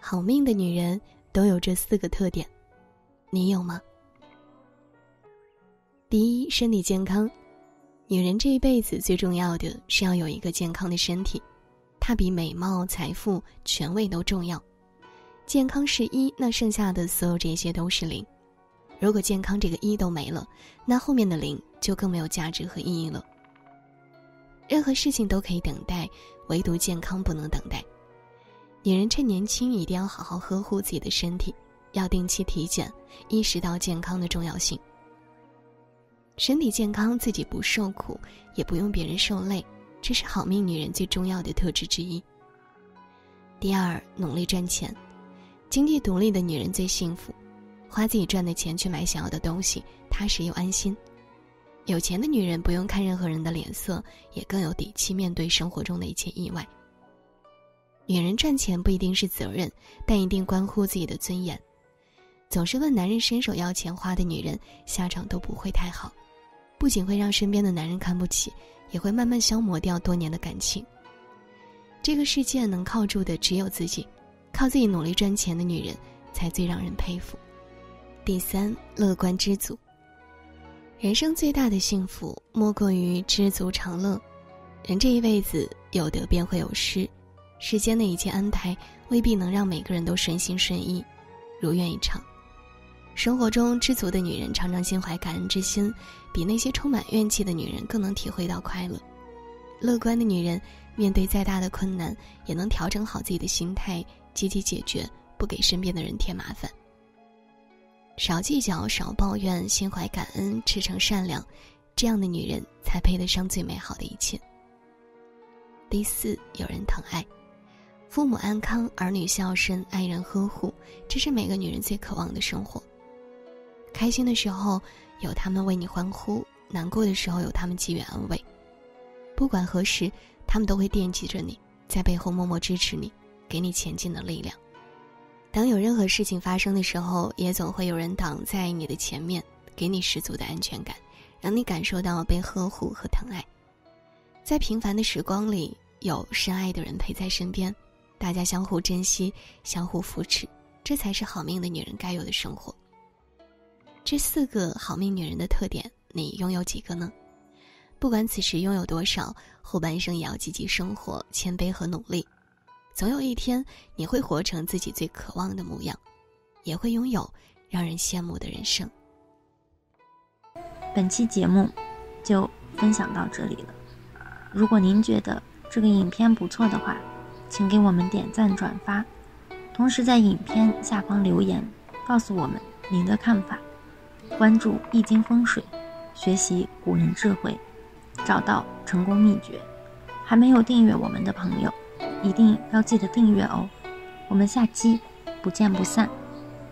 好命的女人都有这4个特点，你有吗？第一，身体健康。女人这一辈子最重要的是要有一个健康的身体，它比美貌、财富、权位都重要。健康是1，那剩下的所有这些都是0。如果健康这个1都没了，那后面的0就更没有价值和意义了。任何事情都可以等待，唯独健康不能等待。女人趁年轻一定要好好呵护自己的身体，要定期体检，意识到健康的重要性。身体健康，自己不受苦，也不用别人受累，这是好命女人最重要的特质之一。第二，努力赚钱。经济独立的女人最幸福，花自己赚的钱去买想要的东西，踏实又安心。有钱的女人不用看任何人的脸色，也更有底气面对生活中的一切意外。女人赚钱不一定是责任，但一定关乎自己的尊严。总是问男人伸手要钱花的女人，下场都不会太好，不仅会让身边的男人看不起，也会慢慢消磨掉多年的感情。这个世界能靠住的只有自己，靠自己努力赚钱的女人才最让人佩服。第三，乐观知足。人生最大的幸福莫过于知足常乐。人这一辈子有得便会有失，世间的一切安排未必能让每个人都顺心顺意，如愿以偿。生活中知足的女人常常心怀感恩之心，比那些充满怨气的女人更能体会到快乐。乐观的女人面对再大的困难，也能调整好自己的心态，积极解决，不给身边的人添麻烦。少计较，少抱怨，心怀感恩，赤诚善良，这样的女人才配得上最美好的一切。第四，有人疼爱。父母安康，儿女孝顺，爱人呵护，这是每个女人最渴望的生活。开心的时候有他们为你欢呼，难过的时候有他们给予安慰。不管何时，他们都会惦记着你，在背后默默支持你，给你前进的力量。当有任何事情发生的时候，也总会有人挡在你的前面，给你十足的安全感，让你感受到被呵护和疼爱。在平凡的时光里，有深爱的人陪在身边，大家相互珍惜，相互扶持，这才是好命的女人该有的生活。这4个好命女人的特点，你拥有几个呢？不管此时拥有多少，后半生也要积极生活，谦卑和努力。总有一天，你会活成自己最渴望的模样，也会拥有让人羡慕的人生。 本期节目就分享到这里了。如果您觉得这个影片不错的话，请给我们点赞转发，同时在影片下方留言，告诉我们您的看法。关注易经风水，学习古人智慧，找到成功秘诀。还没有订阅我们的朋友，一定要记得订阅哦。我们下期不见不散。